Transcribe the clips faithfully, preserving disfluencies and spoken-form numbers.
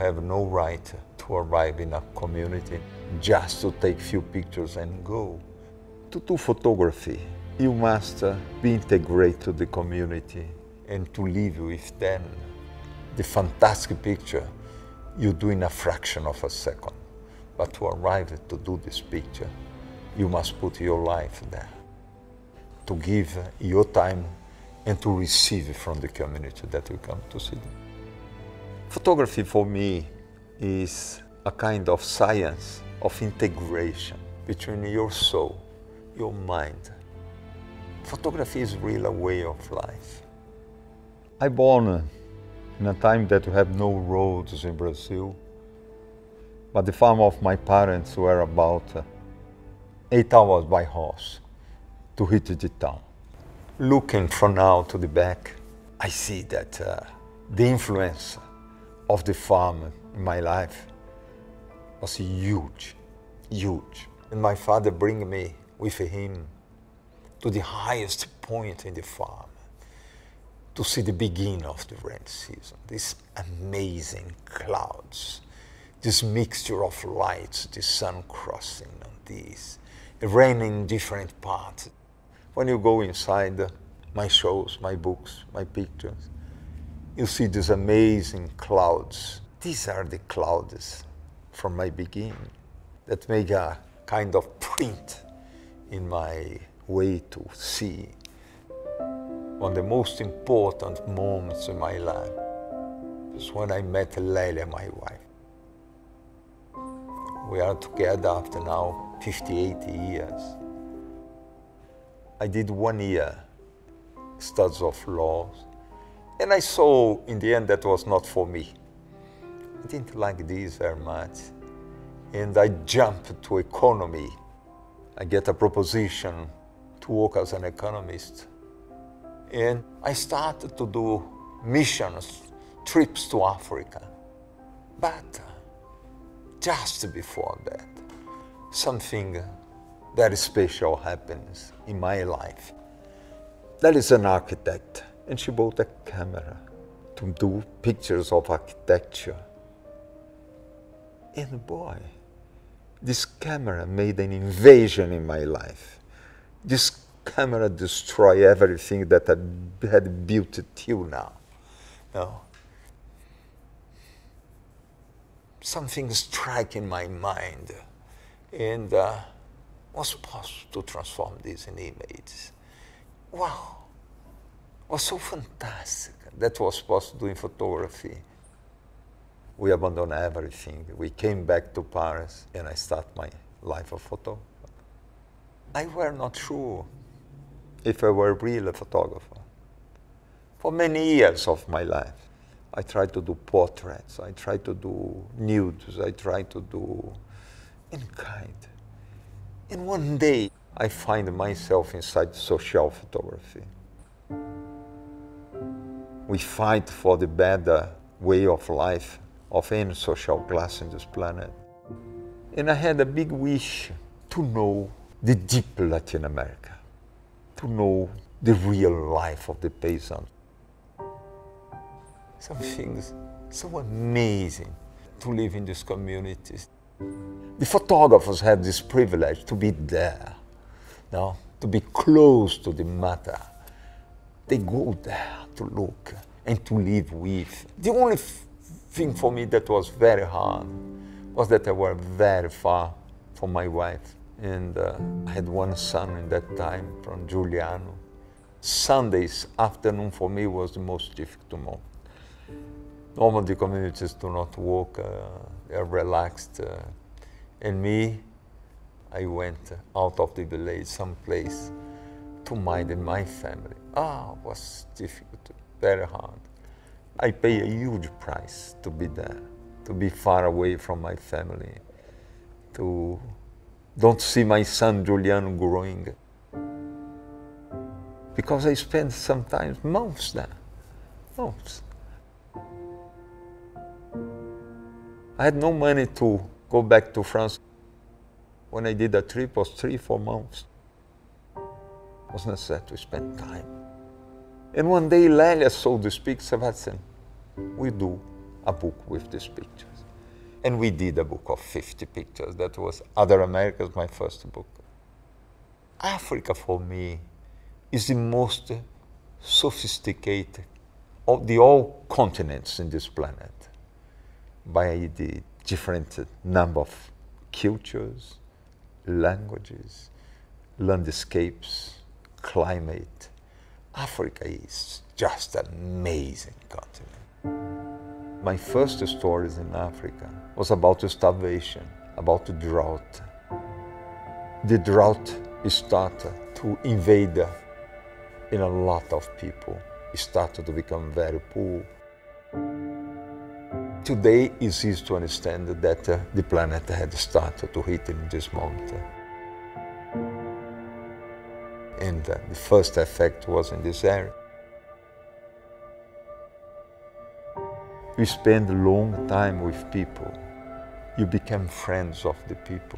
have no right to arrive in a community just to take few pictures and go. To do photography, you must uh, be integrated to the community and to live with them. The fantastic picture you do in a fraction of a second. But to arrive to do this picture, you must put your life there. To give your time and to receive from the community that you come to see. Photography for me is a kind of science of integration between your soul, your mind. Photography is really a way of life. I born in a time that we have no roads in Brazil, but the farm of my parents were about uh, eight hours by horse to hit the town. Looking from now to the back, I see that uh, the influence of the farm in my life was huge, huge. And my father bring me with him to the highest point in the farm to see the beginning of the rain season. These amazing clouds, this mixture of lights, the sun crossing on these, rain in different parts. When you go inside my shows, my books, my pictures, you see these amazing clouds. These are the clouds from my beginning that make a kind of print in my way to see. One of the most important moments in my life is when I met Lélia, my wife. We are together after now fifty-eight years. I did one year studies of laws, and I saw in the end that was not for me. I didn't like this very much, and I jumped to economy. I get a proposition to work as an economist, and I started to do missions, trips to Africa. But just before that, something very special happens in my life. There is an architect, and she bought a camera to do pictures of architecture. And boy, this camera made an invasion in my life. This camera destroyed everything that I had built till now. No. Something struck in my mind, and uh, was possible to transform this in images. Wow, it was so fantastic. That was possible to do in photography. We abandoned everything. We came back to Paris, and I started my life of photographer. I were not sure if I were really a photographer. For many years of my life, I tried to do portraits, I tried to do nudes, I tried to do any kind. And one day, I find myself inside social photography. We fight for the better way of life of any social class in this planet. And I had a big wish to know the deep Latin America, to know the real life of the peasant. Some things so amazing to live in these communities. The photographers have this privilege to be there, no? To be close to the matter. They go there to look and to live with. The only thing for me that was very hard was that I was very far from my wife. And uh, I had one son in that time from Giuliano. Sundays afternoon for me was the most difficult moment. Normally the communities do not work, uh, they are relaxed. Uh, and me, I went out of the village someplace to mind my family. Ah, it was difficult, very hard. I pay a huge price to be there, to be far away from my family, to don't see my son Giuliano growing. Because I spent sometimes months there, months. I had no money to go back to France. When I did a trip, it was three, four months. It was necessary to spend time. And one day, Lélia saw this picture, Sebastião, we do a book with these pictures. And we did a book of fifty pictures. That was Other Americas, my first book. Africa, for me, is the most sophisticated of the all continents in this planet by the different number of cultures, languages, landscapes, climate. Africa is just an amazing continent. My first stories in Africa was about starvation, about drought. The drought started to invade in a lot of people, started to become very poor. Today it's easy to understand that uh, the planet had started to hit in this moment. And uh, the first effect was in this area. You spend a long time with people. You become friends of the people.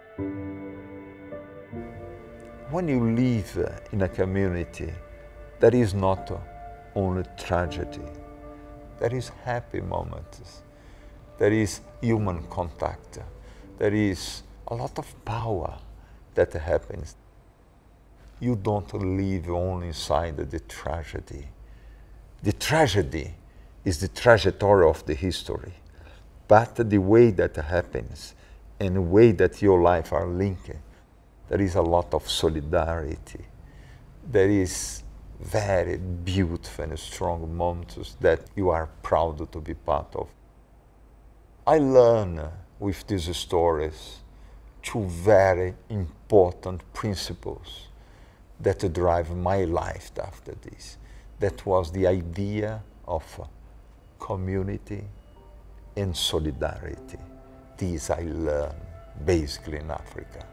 When you live uh, in a community, there is not uh, only tragedy. There is happy moments. There is human contact. There is a lot of power that happens. You don't live only inside the tragedy. The tragedy is the trajectory of the history. But the way that happens and the way that your life are linked, there is a lot of solidarity. There is very beautiful and strong moments that you are proud to be part of. I learn with these stories two very important principles that drive my life after this. That was the idea of community and solidarity. These I learned basically in Africa.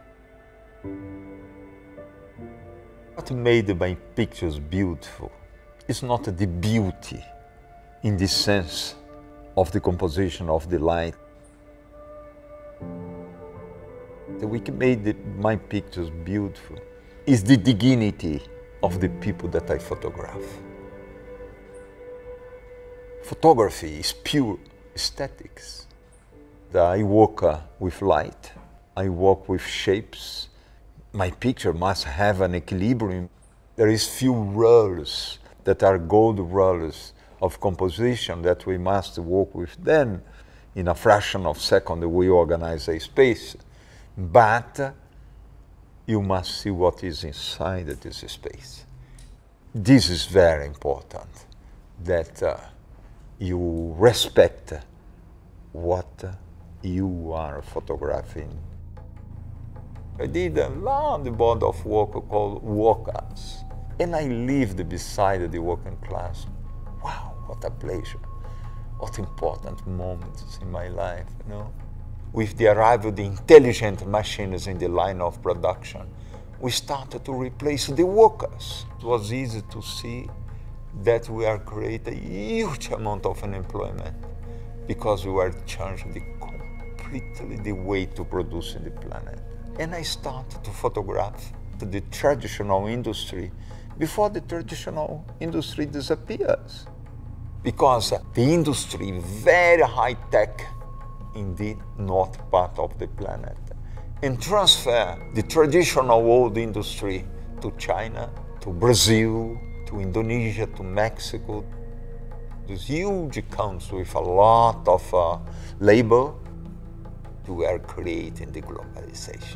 What made my pictures beautiful is not the beauty in the sense of the composition of the light. What made the, my pictures beautiful is the dignity of the people that I photograph. Photography is pure aesthetics. I work uh, with light, I work with shapes. My picture must have an equilibrium. There is few rules that are gold rules of composition that we must work with. Then, in a fraction of a second, we organize a space. But you must see what is inside this space. This is very important, that uh, you respect what you are photographing. I did a long body of work called workers, and I lived beside the working class. Wow, what a pleasure. What important moments in my life, you know. With the arrival of the intelligent machines in the line of production, we started to replace the workers. It was easy to see that we are creating a huge amount of unemployment because we were changing the completely the way to produce in the planet. And I started to photograph the traditional industry before the traditional industry disappears. Because the industry, very high tech in the north part of the planet, and transfer the traditional old industry to China, to Brazil, to Indonesia, to Mexico. These huge countries with a lot of uh, labor, we are creating the globalization.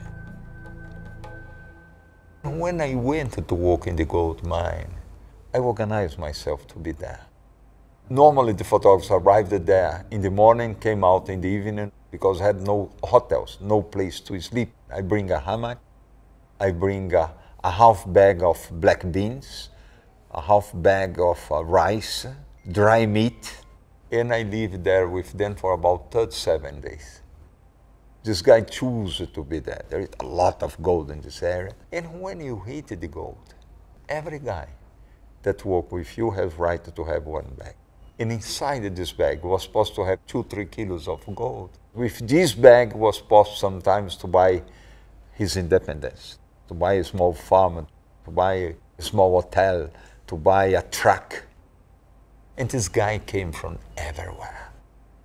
When I went to work in the gold mine, I organized myself to be there. Normally the photographers arrived there in the morning, came out in the evening, because I had no hotels, no place to sleep. I bring a hammock, I bring a, a half bag of black beans, a half bag of uh, rice, dry meat, and I lived there with them for about thirty-seven days. This guy chose to be there. There is a lot of gold in this area. And when you hit the gold, every guy that works with you has right to have one bag. And inside this bag was supposed to have two, three kilos of gold. With this bag was supposed sometimes to buy his independence, to buy a small farm, to buy a small hotel, to buy a truck. And this guy came from everywhere.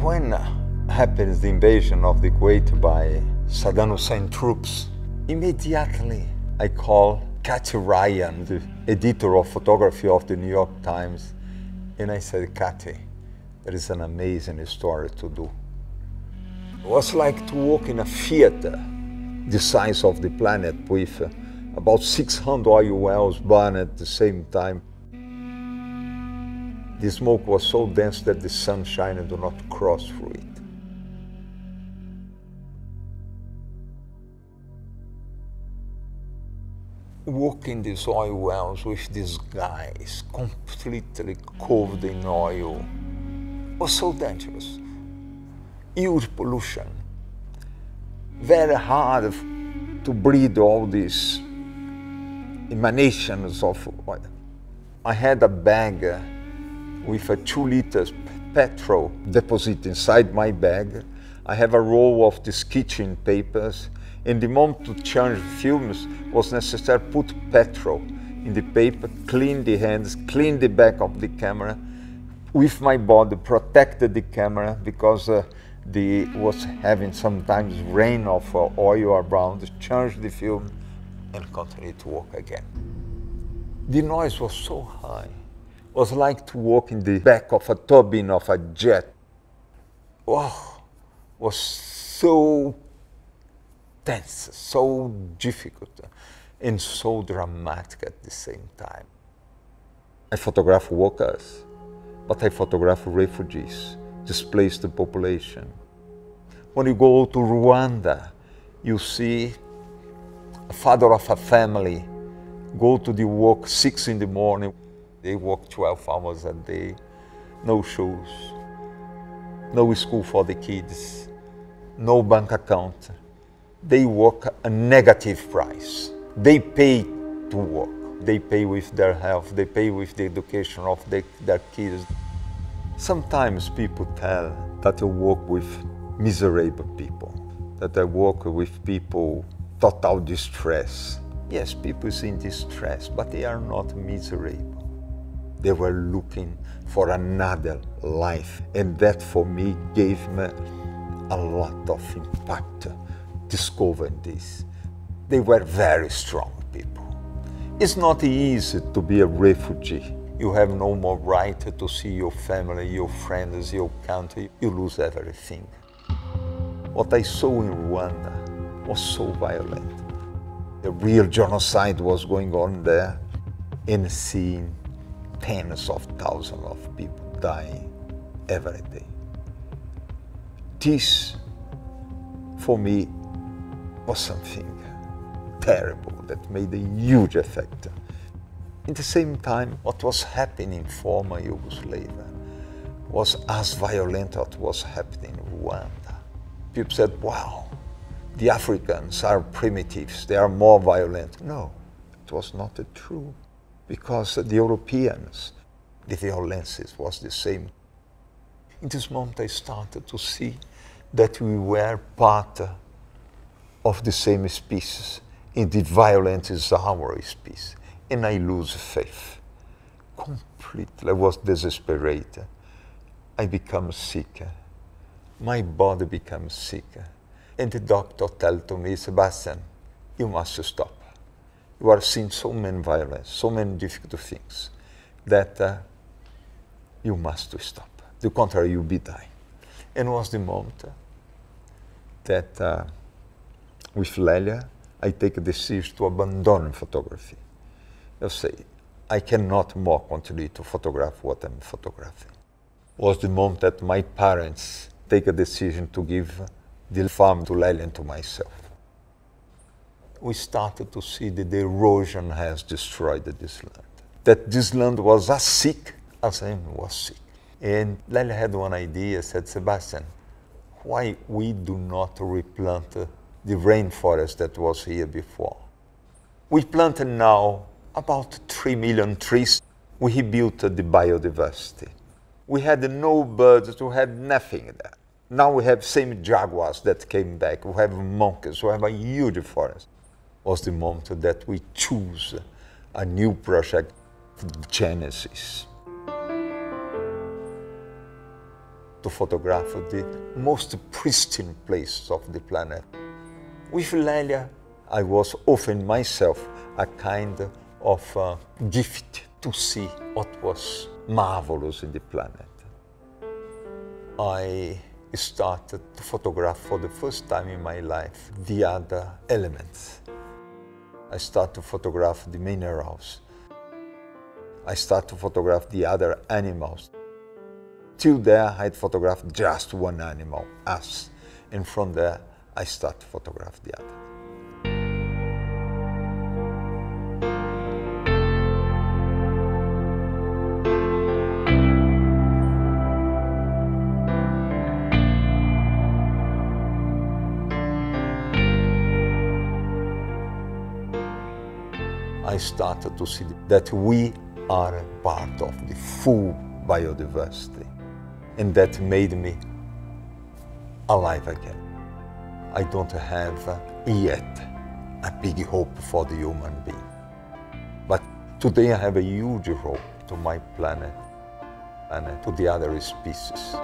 When happens the invasion of the Kuwait by Saddam Hussein troops, immediately I call Cathy Ryan, the editor of photography of the New York Times, and I said, Cathy, there is an amazing story to do. It was like to walk in a theater the size of the planet with uh, about six hundred oil wells burned at the same time. The smoke was so dense that the sunshine did not cross through it. Walking these oil wells with these guys completely covered in oil was so dangerous. Huge pollution. Very hard to breathe all these emanations of oil. I had a bag with a two liters petrol deposit inside my bag. I have a roll of these kitchen papers. And the moment to change films was necessary to put petrol in the paper, clean the hands, clean the back of the camera, with my body, protected the camera because uh, the was having sometimes rain of uh, oil around, change the film and continue to walk again. The noise was so high. It was like to walk in the back of a turbine of a jet. Oh, it was so tense, so difficult, and so dramatic at the same time. I photograph workers, but I photograph refugees, displaced population. When you go to Rwanda, you see a father of a family go to the work six in the morning. They work twelve hours a day, no shoes, no school for the kids, no bank account. They work a negative price. They pay to work. They pay with their health. They pay with the education of the, their kids. Sometimes people tell that I work with miserable people, that I work with people total distress. Yes, people is in distress, but they are not miserable. They were looking for another life, and that for me gave me a lot of impact. Discovering this. They were very strong people. It's not easy to be a refugee. You have no more right to see your family, your friends, your country. You lose everything. What I saw in Rwanda was so violent. A real genocide was going on there, and seeing tens of thousands of people dying every day. This, for me, was something terrible that made a huge effect. At the same time, what was happening in former Yugoslavia was as violent as what was happening in Rwanda. People said, wow, the Africans are primitives, they are more violent. No, it was not true, because the Europeans, the violence was the same. In this moment, I started to see that we were part of the same species, and the violence is our species. And I lose faith completely. I was desperate. I become sick. My body becomes sick. And the doctor told to me, Sebastian, you must stop. You are seeing so many violence, so many difficult things, that uh, you must stop. The contrary, you'll be dying. And it was the moment that uh, with Lelia, I take a decision to abandon photography. I say, I cannot more continue to photograph what I'm photographing. It was the moment that my parents take a decision to give the farm to Lelia and to myself. We started to see that the erosion has destroyed this land. That this land was as sick as I was sick. And Lelia had one idea, said, Sebastian, why we do not replant the rainforest that was here before? We planted now about three million trees. We rebuilt the biodiversity. We had no birds, we had nothing there. Now we have same jaguars that came back, we have monkeys, we have a huge forest. It was the moment that we choose a new project, Genesis. to photograph the most pristine places of the planet. With Lélia, I was offering myself a kind of uh, gift to see what was marvelous in the planet. I started to photograph for the first time in my life the other elements. I started to photograph the minerals. I started to photograph the other animals. Till there, I had photographed just one animal, us. And from there, I started to photograph the others. I started to see that we are a part of the full biodiversity, and that made me alive again. I don't have uh, yet a big hope for the human being, but today I have a huge hope to my planet and uh, to the other species.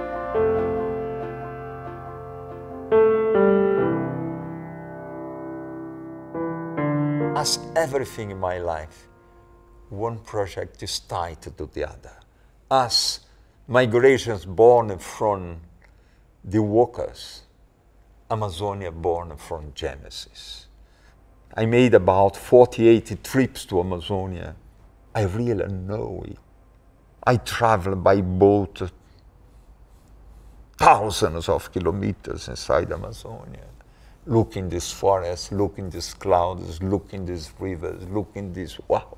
As everything in my life, one project is tied to the other. As migrations born from the walkers, Amazonia born from Genesis. I made about forty-eight trips to Amazonia. I really know it. I traveled by boat thousands of kilometers inside Amazonia. Look in these forests, look in these clouds, look in these rivers, look in this, wow.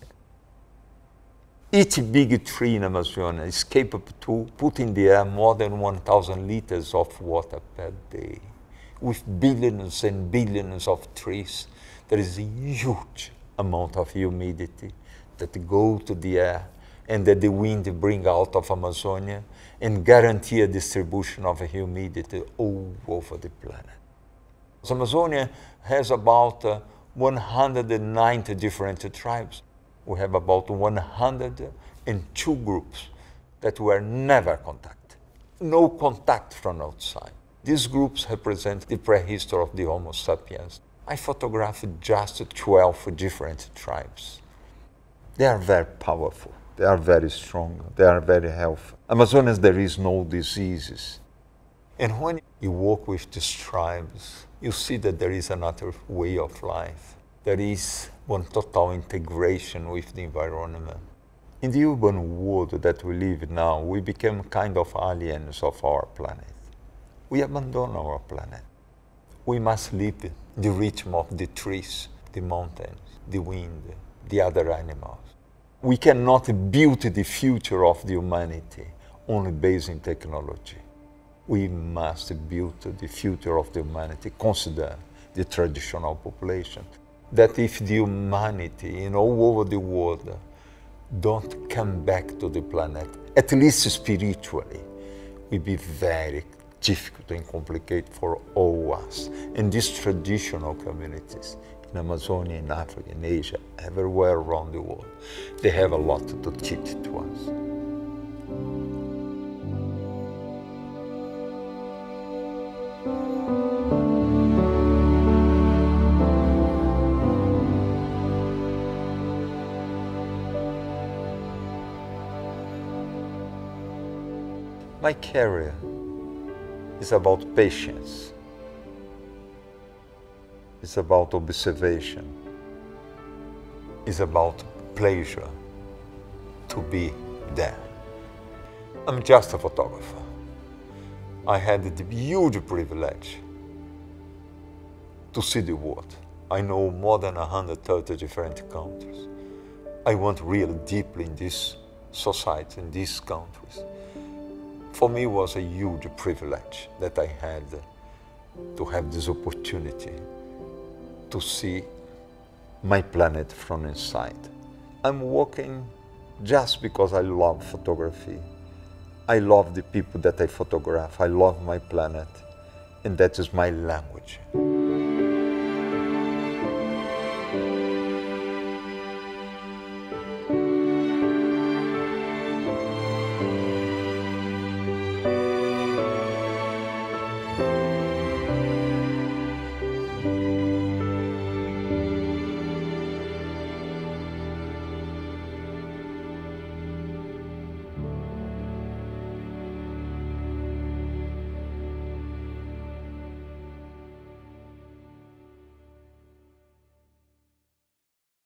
Each big tree in Amazonia is capable to put in the air more than one thousand liters of water per day. With billions and billions of trees, there is a huge amount of humidity that go to the air and that the wind bring out of Amazonia and guarantee a distribution of humidity all over the planet. So Amazonia has about uh, one hundred ninety different tribes. We have about one hundred two groups that were never contacted. No contact from outside. These groups represent the prehistory of the Homo sapiens. I photographed just twelve different tribes. They are very powerful. They are very strong. They are very healthy. Amazonas, there is no diseases. And when you work with these tribes, you see that there is another way of life. There is one total integration with the environment. In the urban world that we live now, we became kind of aliens of our planet. We abandon our planet. We must live the rhythm of the trees, the mountains, the wind, the other animals. We cannot build the future of the humanity only based on technology. We must build the future of the humanity, consider the traditional population. That if the humanity in all over the world don't come back to the planet, at least spiritually, will be very difficult and complicated for all us. And these traditional communities in Amazonia, in Africa, in Asia, everywhere around the world, they have a lot to teach to us. My career is about patience. It's about observation. It's about pleasure to be there. I'm just a photographer. I had the huge privilege to see the world. I know more than one hundred thirty different countries. I went really deeply in this society, in these countries. For me, it was a huge privilege that I had to have this opportunity to see my planet from inside. I'm working just because I love photography. I love the people that I photograph. I love my planet, and that is my language.